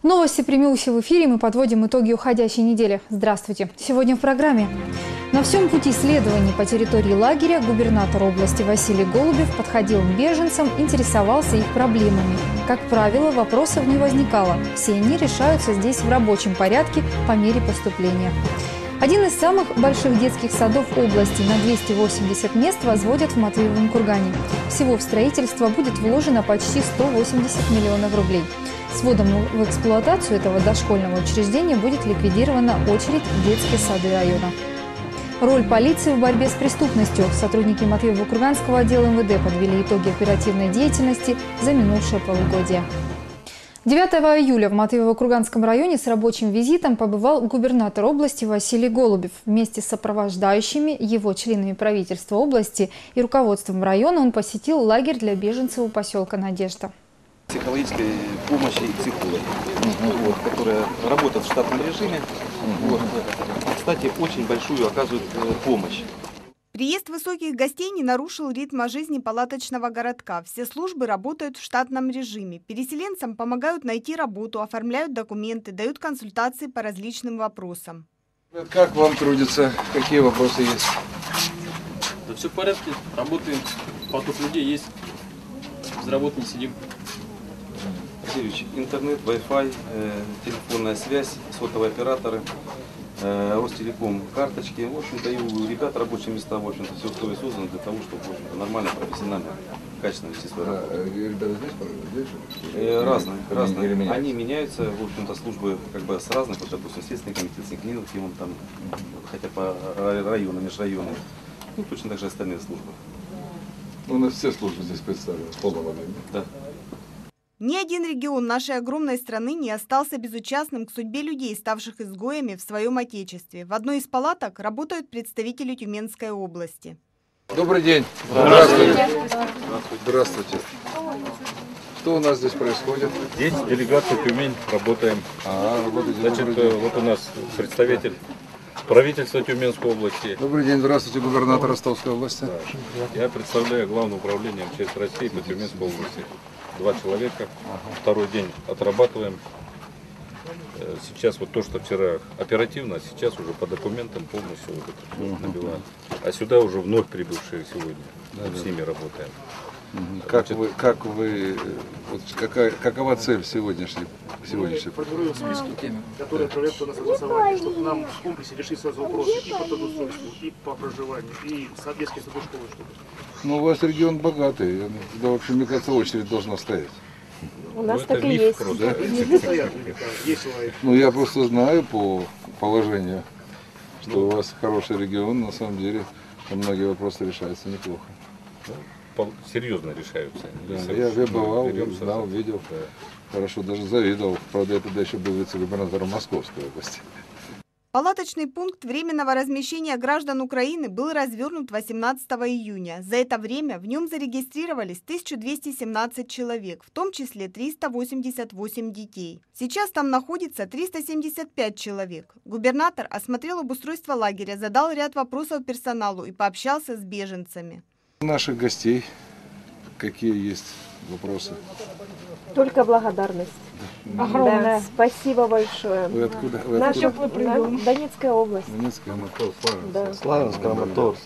Новости Премиуси в эфире. Мы подводим итоги уходящей недели. Здравствуйте. Сегодня в программе. На всем пути следований по территории лагеря губернатор области Василий Голубев подходил к беженцам, интересовался их проблемами. Как правило, вопросов не возникало. Все они решаются здесь в рабочем порядке по мере поступления. Один из самых больших детских садов области на 280 мест возводят в Матвеевом кургане. Всего в строительство будет вложено почти 180 миллионов рублей. С вводом в эксплуатацию этого дошкольного учреждения будет ликвидирована очередь в детские сады района. Роль полиции в борьбе с преступностью. Сотрудники Матвеево-Курганского отдела МВД подвели итоги оперативной деятельности за минувшее полугодие. 9 июля в Матвеево-Курганском районе с рабочим визитом побывал губернатор области Василий Голубев. Вместе с сопровождающими его членами правительства области и руководством района он посетил лагерь для беженцев у поселка Надежда. Психологической помощи и психологи, которые работают в штатном режиме. Кстати, очень большую оказывают помощь. Приезд высоких гостей не нарушил ритма жизни палаточного городка. Все службы работают в штатном режиме. Переселенцам помогают найти работу, оформляют документы, дают консультации по различным вопросам. Как вам трудится? Какие вопросы есть? Да все в порядке, работаем, поток людей есть, без работы не сидим. Васильевич, интернет, Wi-Fi, телефонная связь, сотовые операторы, Ростелеком, карточки. В общем-то, и у ребят рабочие места, в общем-то, все условия созданы для того, чтобы, в общем-то, нормально, профессионально, качественно вести свою работу. Ребята здесь? Разные. Они меняются, в общем-то, службы как бы с разных, вот, допустим, следственный комитет, клиники, он там, хотя по району, межрайону, ну, точно так же остальные службы. У нас все службы здесь представлены, с полного времени. Да. Ни один регион нашей огромной страны не остался безучастным к судьбе людей, ставших изгоями в своем отечестве. В одной из палаток работают представители Тюменской области. Добрый день. Здравствуйте. Здравствуйте. Что у нас здесь происходит? Здесь делегация Тюмень, работаем. Работаете. Значит, вот у нас представитель правительства Тюменской области. Добрый день. Здравствуйте, губернатор Ростовской области. Я представляю Главное управление МЧС России по Тюменской области. 2 человека. Второй день отрабатываем. Сейчас вот то, что вчера оперативно, сейчас уже по документам полностью вот это набиваем. А сюда уже вновь прибывшие сегодня. С ними работаем. Какова цель сегодняшней? Формируем списки, которые отправляются на согласование, чтобы нам в комплексе решить сразу вопросы и по трудоустройству, и по проживанию, и детские сады, школы, чтобы. Ну, у вас регион богатый. Да, в общем, мне кажется, очередь должна стоять. У нас так и есть. Да? Ну, я просто знаю по положению, что у вас хороший регион, на самом деле, многие вопросы решаются неплохо. Серьезно решаются. Да, я бывал, знал, видел. Хорошо, даже завидовал. Правда, я тогда еще был вице-губернатором Московской области. Палаточный пункт временного размещения граждан Украины был развернут 18 июня. За это время в нем зарегистрировались 1217 человек, в том числе 388 детей. Сейчас там находится 375 человек. Губернатор осмотрел обустройство лагеря, задал ряд вопросов персоналу и пообщался с беженцами. Наших гостей какие есть вопросы? Только благодарность. Огромное. Да, спасибо большое. Вы откуда? Донецкая область. Донецкая, Славянск, Краматорск.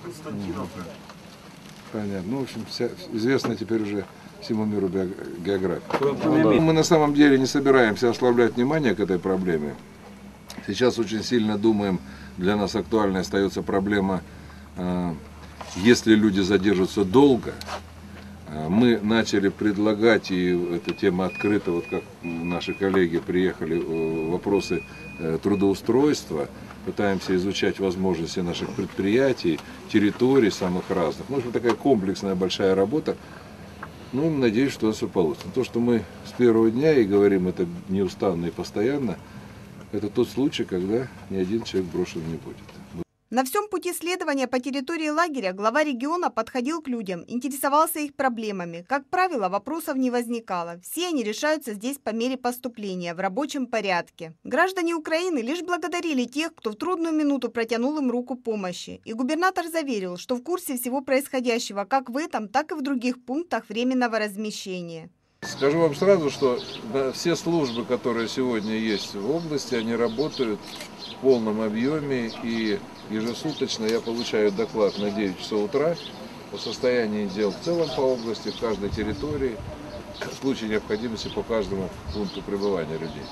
Понятно. Ну, в общем, известна теперь уже всему миру география. Мы на самом деле не собираемся ослаблять внимание к этой проблеме. Сейчас очень сильно думаем, для нас актуальной остается проблема, если люди задержатся долго. Мы начали предлагать, и эта тема открыта, вот как наши коллеги приехали, вопросы трудоустройства, пытаемся изучать возможности наших предприятий, территорий самых разных. Ну, в общем, такая комплексная большая работа. Ну, надеюсь, что у нас все получится. То, что мы с первого дня и говорим это неустанно и постоянно, это тот случай, когда ни один человек брошен не будет. На всем пути следования по территории лагеря глава региона подходил к людям, интересовался их проблемами. Как правило, вопросов не возникало. Все они решаются здесь по мере поступления, в рабочем порядке. Граждане Украины лишь благодарили тех, кто в трудную минуту протянул им руку помощи. И губернатор заверил, что в курсе всего происходящего как в этом, так и в других пунктах временного размещения. Скажу вам сразу, что все службы, которые сегодня есть в области, они работают в полном объеме, и ежесуточно я получаю доклад на 9 часов утра о состоянии дел в целом по области, в каждой территории, в случае необходимости по каждому пункту пребывания людей.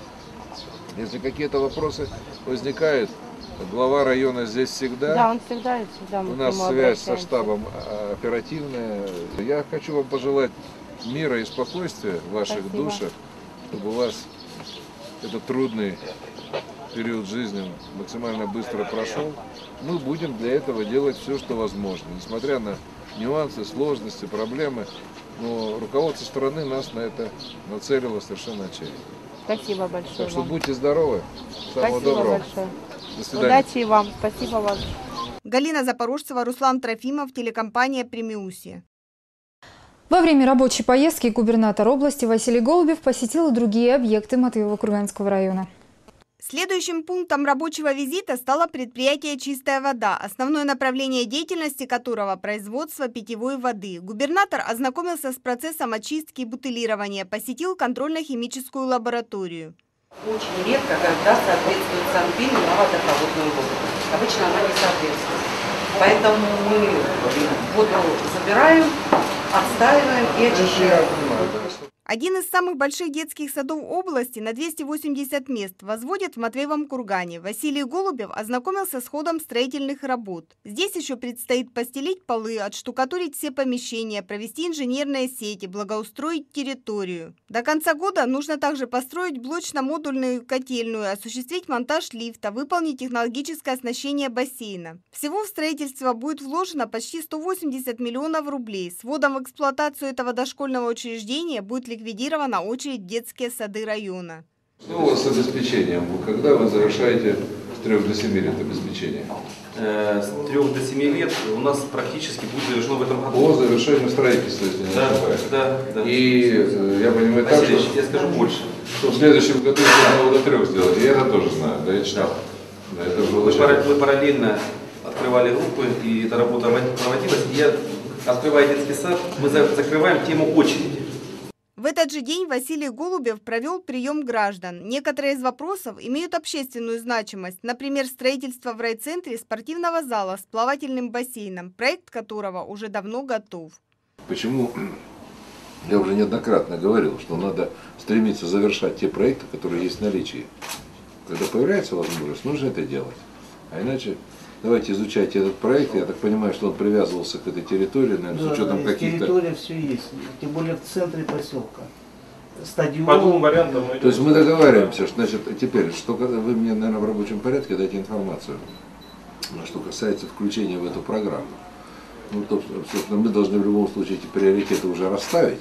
Если какие-то вопросы возникают, глава района здесь всегда. Да, он всегда. У нас связь со штабом оперативная. Я хочу вам пожелать мира и спокойствия в ваших душах, чтобы у вас этот трудный период жизни максимально быстро прошел. Мы будем для этого делать все, что возможно, несмотря на нюансы, сложности, проблемы. Но руководство страны нас на это нацелило совершенно очевидно. Спасибо большое. Так что вам. будьте здоровы. Самого Спасибо доброго. большое. До свидания. Удачи вам. Спасибо вам. Галина Запорожцева, Руслан Трофимов, телекомпания «Премиусия». Во время рабочей поездки губернатор области Василий Голубев посетил и другие объекты Матвеево-Курганского района. Следующим пунктом рабочего визита стало предприятие «Чистая вода», основное направление деятельности которого – производство питьевой воды. Губернатор ознакомился с процессом очистки и бутылирования, посетил контрольно-химическую лабораторию. Очень редко, когда соответствует санпину на водопроводную воду. Обычно она не соответствует. Поэтому мы воду забираем, отстаиваем и очищаем. Один из самых больших детских садов области на 280 мест возводят в Матвеевом Кургане. Василий Голубев ознакомился с ходом строительных работ. Здесь еще предстоит постелить полы, отштукатурить все помещения, провести инженерные сети, благоустроить территорию. До конца года нужно также построить блочно-модульную котельную, осуществить монтаж лифта, выполнить технологическое оснащение бассейна. Всего в строительство будет вложено почти 180 миллионов рублей. С вводом в эксплуатацию этого дошкольного учреждения будет ликвидирована очередь в детские сады района. Что у вас с обеспечением? Когда вы завершаете с 3 до 7 лет обеспечение? С 3 до 7 лет у нас практически будет завершено в этом году. По завершению строительства, если не ошибаюсь. Да. И я понимаю так, что, я скажу больше. Что в следующем году можно до 3 сделать. Я это тоже знаю, да, я читал. Да, это мы параллельно открывали группы, и эта работа проводилась. И я, открывая детский сад, мы закрываем тему очереди. В этот же день Василий Голубев провел прием граждан. Некоторые из вопросов имеют общественную значимость, например, строительство в райцентре спортивного зала с плавательным бассейном, проект которого уже давно готов. Почему я уже неоднократно говорил, что надо стремиться завершать те проекты, которые есть в наличии. Когда появляется возможность, нужно это делать. А иначе давайте изучайте этот проект. Я так понимаю, что он привязывался к этой территории, наверное, с учетом каких-то... Территория все есть, тем более в центре поселка. Стадион. По двум вариантам. То есть мы договариваемся, что, значит, теперь, что вы мне, наверное, в рабочем порядке дайте информацию, что касается включения в эту программу. Ну, то, собственно, мы должны в любом случае эти приоритеты уже расставить.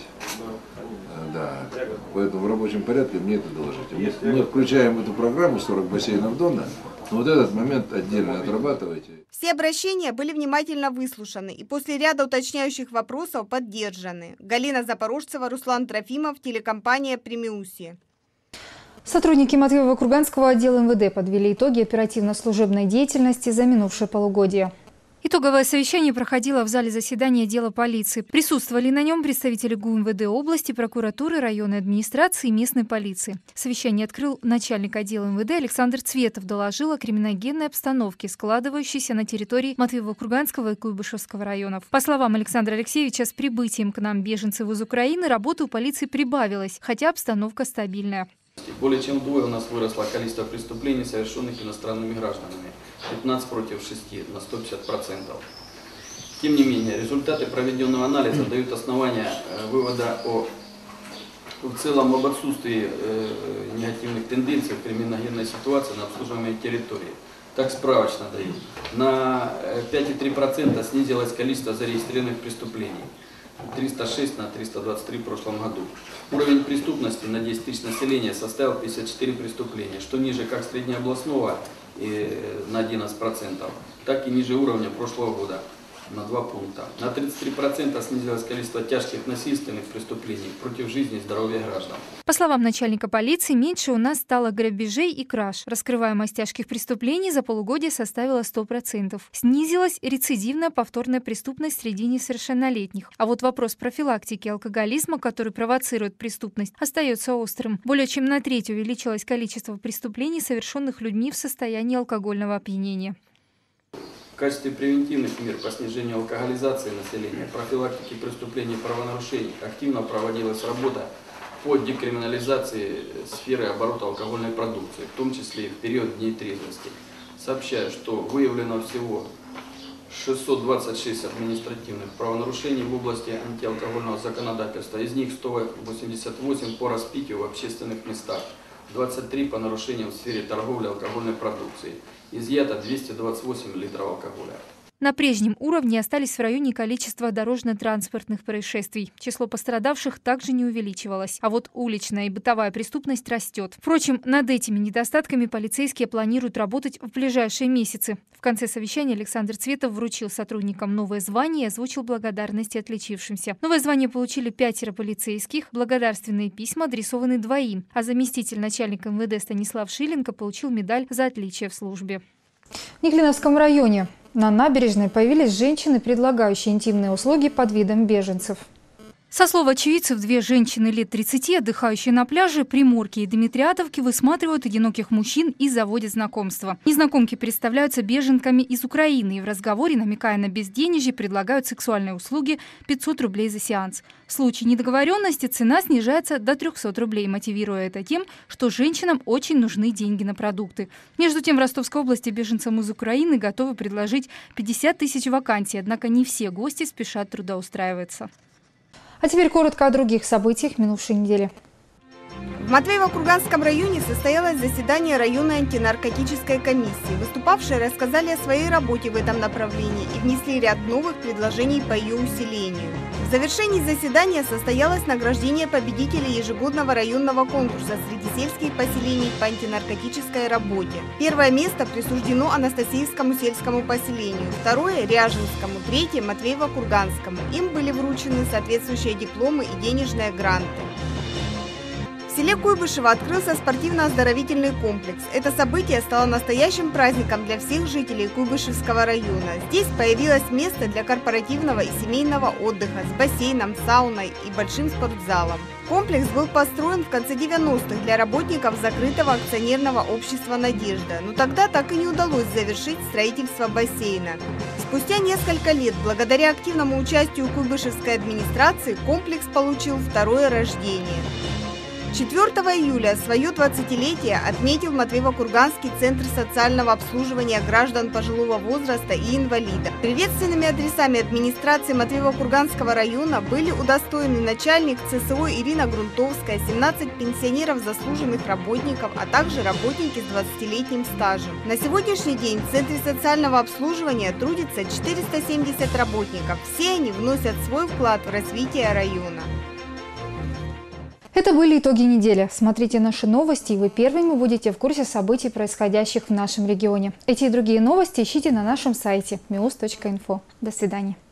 Да. Поэтому в рабочем порядке мне это доложите. Мы включаем в эту программу 40 бассейнов Дона. Но вот этот момент отдельно отрабатывайте. Все обращения были внимательно выслушаны и после ряда уточняющих вопросов поддержаны. Галина Запорожцева, Руслан Трофимов, телекомпания «Премиусия». Сотрудники Матвеево-Курганского отдела МВД подвели итоги оперативно-служебной деятельности за минувшее полугодие. Итоговое совещание проходило в зале заседания отдела полиции. Присутствовали на нем представители ГУМВД области, прокуратуры, районной администрации и местной полиции. Совещание открыл начальник отдела МВД Александр Цветов, доложил о криминогенной обстановке, складывающейся на территории Матвеево-Курганского и Куйбышевского районов. По словам Александра Алексеевича, с прибытием к нам беженцев из Украины работы у полиции прибавилось, хотя обстановка стабильная. Более чем вдвое у нас выросло количество преступлений, совершенных иностранными гражданами. 15 против 6 на 150%. Тем не менее, результаты проведенного анализа дают основания вывода в целом об отсутствии негативных тенденций в криминогенной ситуации на обслуживаемой территории. Так справочно дают. На 5,3% снизилось количество зарегистрированных преступлений. 306 на 323 в прошлом году. Уровень преступности на 10 тысяч населения составил 54 преступления, что ниже как среднеобластного на 11%, так и ниже уровня прошлого года. на 2 пункта. На 33% снизилось количество тяжких насильственных преступлений против жизни и здоровья граждан. По словам начальника полиции, меньше у нас стало грабежей и краж. Раскрываемость тяжких преступлений за полугодие составила 100%. Снизилась рецидивная повторная преступность среди несовершеннолетних. А вот вопрос профилактики алкоголизма, который провоцирует преступность, остается острым. Более чем на треть увеличилось количество преступлений, совершенных людьми в состоянии алкогольного опьянения. В качестве превентивных мер по снижению алкоголизации населения, профилактики преступлений и правонарушений активно проводилась работа по декриминализации сферы оборота алкогольной продукции, в том числе и в период дней трезвости. Сообщаю, что выявлено всего 626 административных правонарушений в области антиалкогольного законодательства, из них 188 по распитию в общественных местах, 23 по нарушениям в сфере торговли алкогольной продукцией. Изъято 228 литров алкоголя. На прежнем уровне остались в районе количество дорожно-транспортных происшествий. Число пострадавших также не увеличивалось. А вот уличная и бытовая преступность растет. Впрочем, над этими недостатками полицейские планируют работать в ближайшие месяцы. В конце совещания Александр Цветов вручил сотрудникам новое звание и озвучил благодарности отличившимся. Новое звание получили 5 полицейских. Благодарственные письма адресованы 2. А заместитель начальника МВД Станислав Шиленко получил медаль за отличие в службе. В Неглиновском районе на набережной появились женщины, предлагающие интимные услуги под видом беженцев. Со слов очевидцев, 2 женщины лет 30, отдыхающие на пляже Приморки и Дмитриадовки, высматривают одиноких мужчин и заводят знакомства. Незнакомки представляются беженками из Украины и в разговоре, намекая на безденежье, предлагают сексуальные услуги 500 рублей за сеанс. В случае недоговоренности цена снижается до 300 рублей, мотивируя это тем, что женщинам очень нужны деньги на продукты. Между тем, в Ростовской области беженцам из Украины готовы предложить 50 тысяч вакансий, однако не все гости спешат трудоустраиваться. А теперь коротко о других событиях минувшей недели. В Матвеево-Курганском районе состоялось заседание районной антинаркотической комиссии. Выступавшие рассказали о своей работе в этом направлении и внесли ряд новых предложений по ее усилению. В завершении заседания состоялось награждение победителей ежегодного районного конкурса среди сельских поселений по антинаркотической работе. 1 место присуждено Анастасиевскому сельскому поселению, 2 – Ряжинскому, 3 – Матвеево-Курганскому. Им были вручены соответствующие дипломы и денежные гранты. В селе Куйбышево открылся спортивно-оздоровительный комплекс. Это событие стало настоящим праздником для всех жителей Куйбышевского района. Здесь появилось место для корпоративного и семейного отдыха с бассейном, сауной и большим спортзалом. Комплекс был построен в конце 90-х для работников закрытого акционерного общества «Надежда», но тогда так и не удалось завершить строительство бассейна. Спустя несколько лет, благодаря активному участию Куйбышевской администрации, комплекс получил 2-е рождение. 4 июля свое 20-летие отметил Матвеево-Курганский центр социального обслуживания граждан пожилого возраста и инвалидов. Приветственными адресами администрации Матвеево-Курганского района были удостоены начальник ЦСО Ирина Грунтовская, 17 пенсионеров заслуженных работников, а также работники с 20-летним стажем. На сегодняшний день в центре социального обслуживания трудится 470 работников. Все они вносят свой вклад в развитие района. Это были итоги недели. Смотрите наши новости, и вы первыми будете в курсе событий, происходящих в нашем регионе. Эти и другие новости ищите на нашем сайте meus.info. До свидания.